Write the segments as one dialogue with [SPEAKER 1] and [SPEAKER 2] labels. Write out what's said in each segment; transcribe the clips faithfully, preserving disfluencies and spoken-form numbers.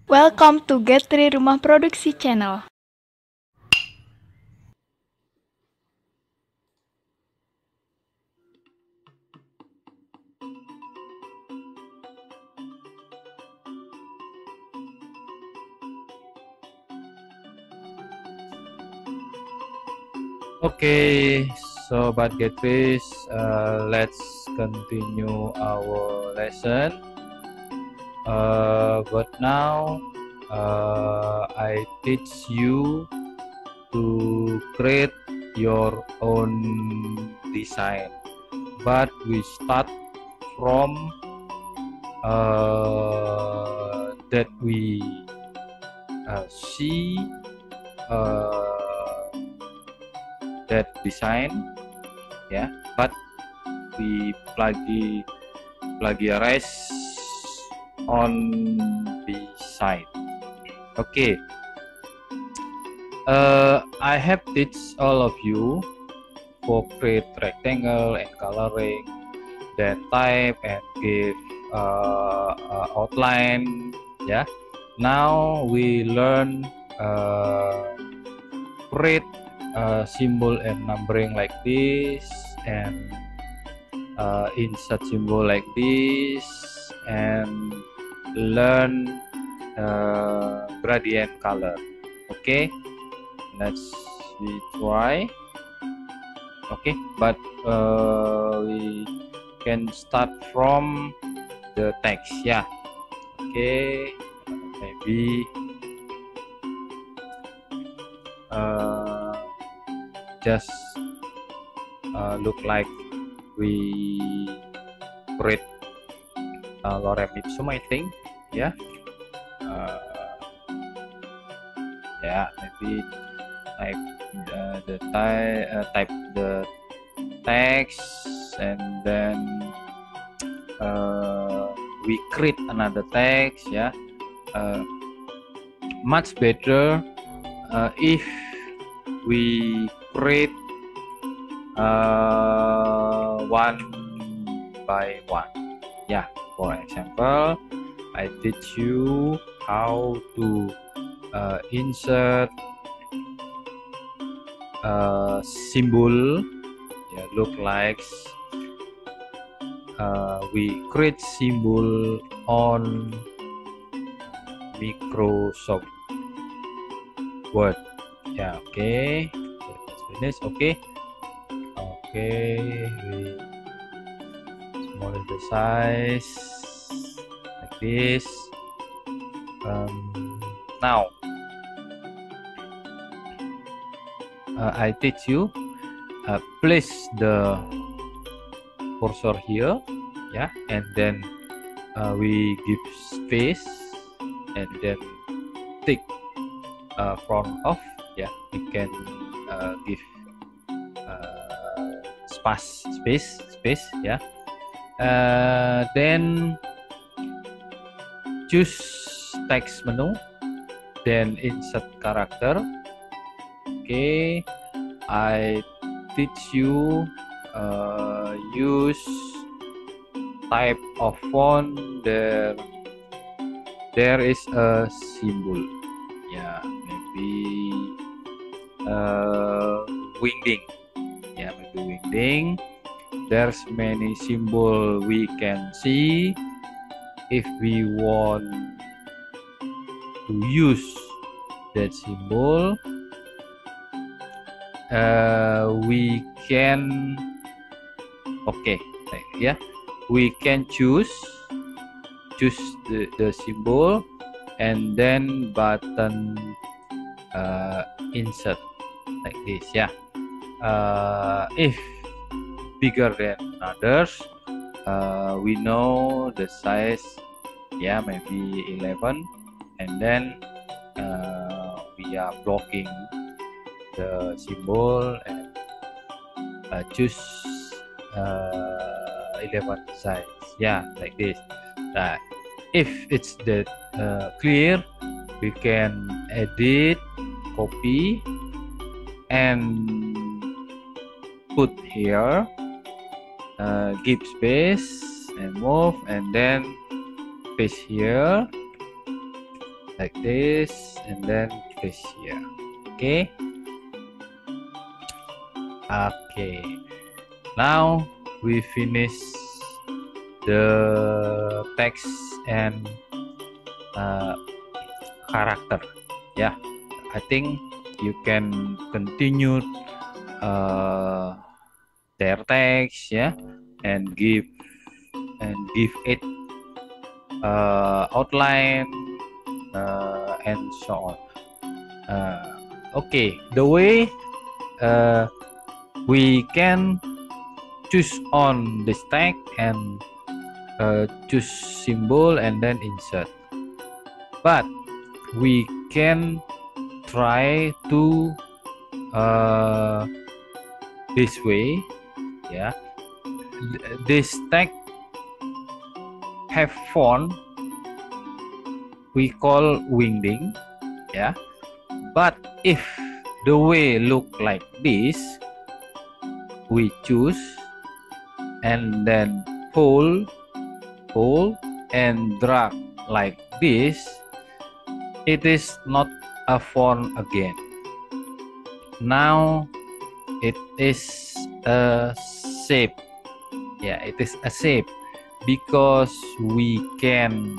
[SPEAKER 1] Welcome to Getri Rumah Produksi Channel.
[SPEAKER 2] Okay, Sobat Getris, uh, let's continue our lesson. Uh, but now uh, I teach you to create your own design. But we start from uh, that we uh, see uh, that design, ya, yeah, but we plagi plagiarize on the side. Okay, uh, I have teach all of you for create rectangle and coloring, then type and give uh, uh, outline. Yeah, now we learn uh, create uh, symbol and numbering like this, and uh, insert symbol like this, and learn uh, gradient color. Okay, let's we try. Okay, but uh, we can start from the text. Yeah. Okay, maybe uh, just uh, look like we create uh, lorem ipsum, I think. Yeah. Uh, yeah, maybe type uh, the type uh, type the text, and then uh, we create another text. Yeah, uh, much better uh, if we create uh, one by one. Yeah, for example, I teach you how to uh, insert uh, symbol. Yeah, look like uh, we create symbol on Microsoft Word. Yeah, okay, let's finish. Okay, okay, we smaller the size like this. Um, now uh, I teach you uh, place the cursor here, yeah, and then uh, we give space, and then tick uh, front off. Yeah, we can uh, give uh, space space space yeah, uh, then choose text menu, then insert character. Okay, I teach you uh, use type of font. There there is a symbol. Yeah, maybe uh, wingding. Yeah, maybe wingding. There's many symbol we can see. If we want to use that symbol, uh, we can okay yeah we can choose choose the, the symbol, and then button uh, insert like this. Yeah, uh, if bigger than others, uh, we know the size. Yeah, maybe eleven, and then uh, we are blocking the symbol and uh, choose uh, eleven size. Yeah, like this. Uh, if it's the uh, clear, we can edit, copy, and put here, uh, give space and move, and then paste here, like this, and then place here. Okay. Okay. Now we finish the text and uh, character. Yeah, I think you can continue uh, their text, yeah, and give and give it uh, outline uh, and so on. Uh, okay, the way uh, we can choose on this tag and uh, choose symbol and then insert, but we can try to uh, this way, yeah. This tag have font we call wingding, yeah, but if the way look like this, we choose and then pull pull and drag like this, it is not a font again. Now it is a shape, yeah, it is a shape because we can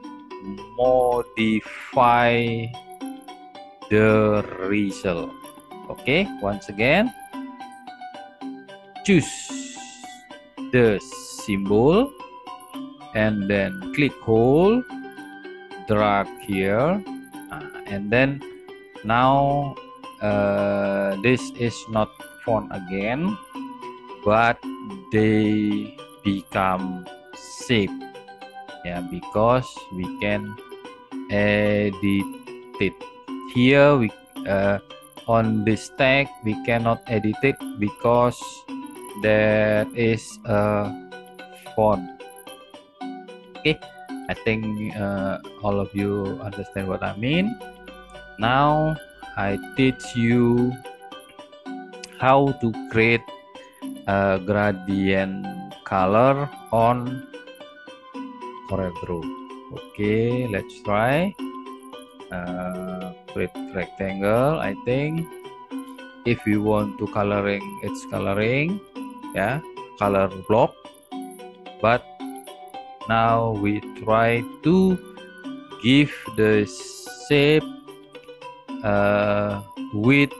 [SPEAKER 2] modify the result. Okay, once again, choose the symbol and then click hold, drag here, uh, and then now uh, this is not font again, but they become shape, yeah, because we can edit it. Here we uh, on this tag we cannot edit it because there is a font. Okay, I think uh, all of you understand what I mean. Now I teach you how to create a gradient color on CorelDRAW. Okay, let's try. Uh, create rectangle. I think if you want to coloring, it's coloring, yeah, color block. But now we try to give the shape uh, with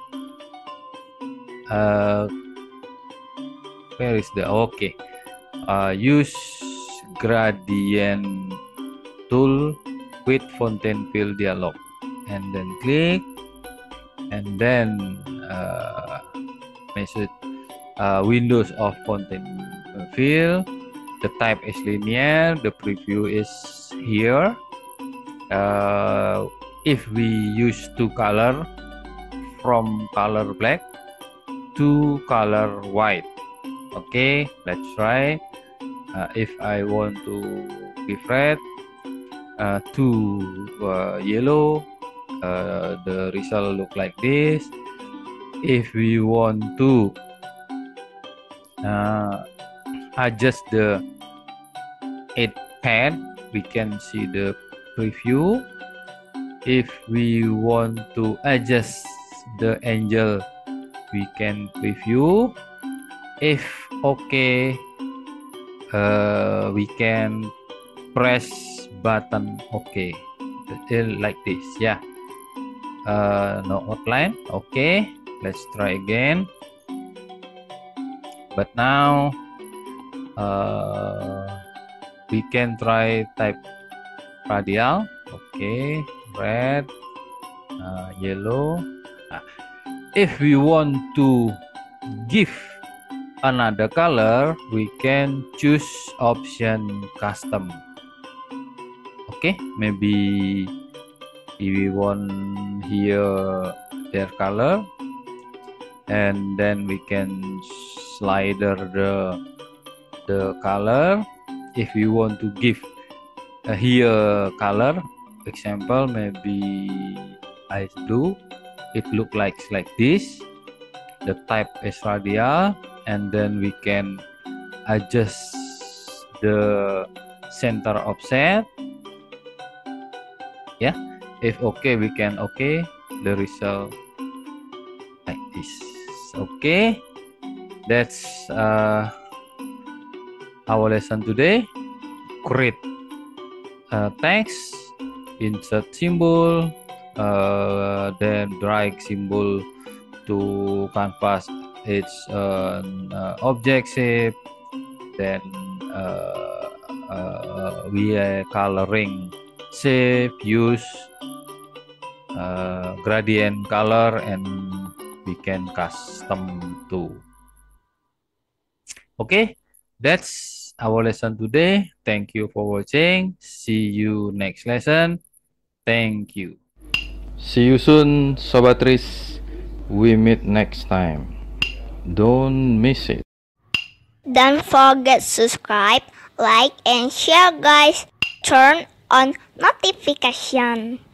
[SPEAKER 2] uh, where is the okay uh, use gradient tool with fountain fill dialog, and then click, and then uh, message uh, windows of fountain fill. The type is linear, the preview is here. Uh, if we use two color, from color black to color white. Okay, let's try. Uh, if I want to give red uh, to uh, yellow, uh, the result look like this. If we want to uh, adjust the eight pad, we can see the preview. If we want to adjust the angle, we can preview. If okay, uh, we can press button OK, like this, yeah. Uh, no outline. Okay, let's try again. But now uh, we can try type radial. Okay, red, uh, yellow. Nah, if we want to give another color, we can choose option custom. Okay, maybe if we want here their color, and then we can slider the the color. If we want to give uh, here color, example maybe ice blue, it look like like this. The type is radial, and then we can adjust the center offset. Yeah, if okay, we can okay the result like this. Okay, that's uh, our lesson today. Create uh, text, insert symbol, uh, then drag symbol to canvas its uh, uh, object shape, then uh, uh, we are coloring shape, use uh, gradient color, and we can custom too. Okay, that's our lesson today. Thank you for watching. See you next lesson. Thank you.
[SPEAKER 3] See you soon, Sobat Tris. We meet next time. Don't miss it.
[SPEAKER 4] Don't forget subscribe, like, and share guys. Turn on notification.